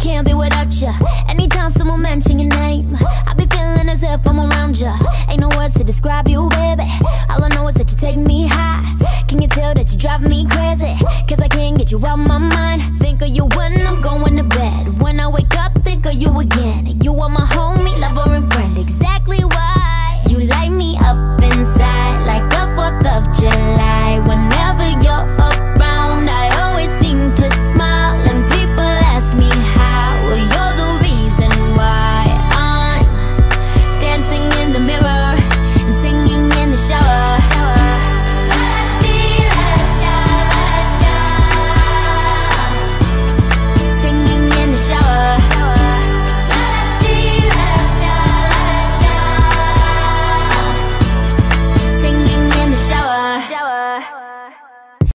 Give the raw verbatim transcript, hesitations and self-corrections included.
can't be without you. Anytime someone mention your name, I be feeling as if I'm around you. Ain't no words to describe you, baby. All I know is that you take me high. Can you tell that you drive me crazy? Cause I can't get you out my mind. Think of you when I'm going to bed. When I wake up, think of you again. You are my home,